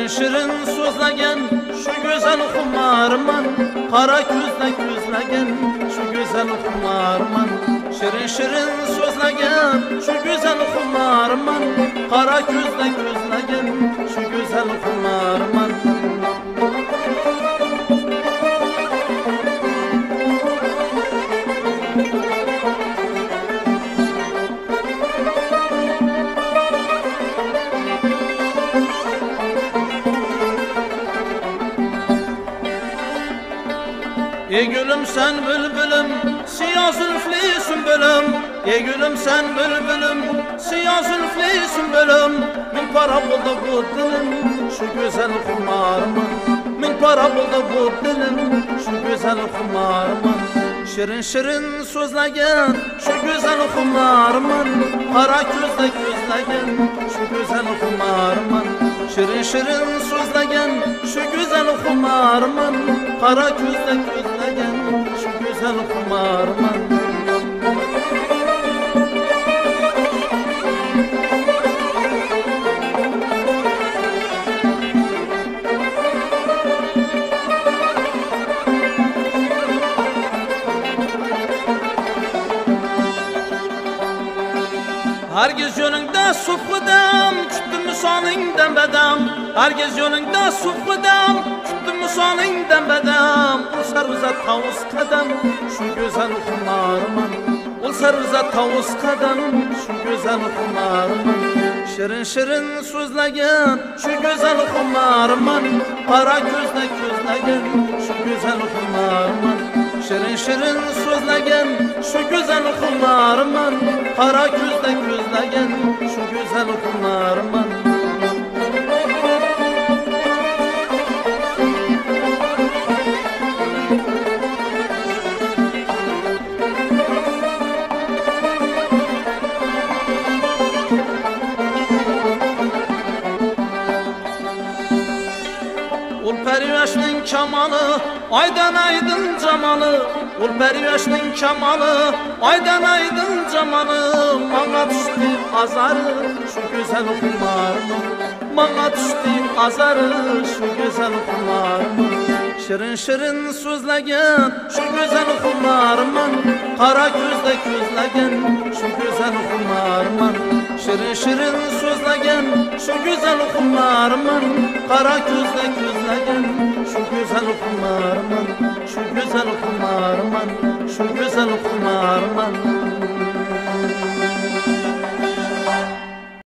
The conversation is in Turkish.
şirin sözlegen şu güzel kumarman, kara gözle gözlegen şu güzel kumarman. Şirin şirin sözlegen şu güzel kumarman, kara gözle gözlegen şu güzel kumarman. Ey gülüm sen bülbülüm, siyah zülflü sümbülüm. Ey gülüm sen bülbülüm, siyah zülflü sümbülüm. Min para buldu bu dilim, şu güzel kumarman. Min para buldu bu dilim, şu güzel kumarman. Şirin şirin sözlegen şu güzel kumarman, kara gözle gözlegen şu güzel kumarman. Şirin şirin sözlegen şu güzel kumarman, kara gözle gözlegen şu güzel kumarman. Herkes yönünde sufludam, küttüm sanından bedam. Herkes yönünde sufludam, küttüm sanından bedam. Ol sarıza tavus kadam, şu güzel kumarman. Ol sarıza tavus kadam, şu güzel kumarman. Şirin şirin sözlegen şu güzel kumarman, kara gözle gözlegen şu güzel kumarman. Şirin şirin sözlegen şu güzel kumarman, kara gözle gözlegen şu güzel kumarman. Ul periveşnin kemalı, aydan aydın camalı. Ul periveşnin kemalı, aydan aydın camalı. Bana düştü azarı, şu güzel kumarman. Bana düştü azarı, şu güzel kumarman. Şirin şirin sözlegen şu güzel kumarman, kara gözle gözlegen şu güzel kumarman. Şirin şirin sözlegen şu güzel kumarman, kara gözle gözlegen şu güzel kumarman. Şu güzel kumarman, şu güzel kumarman.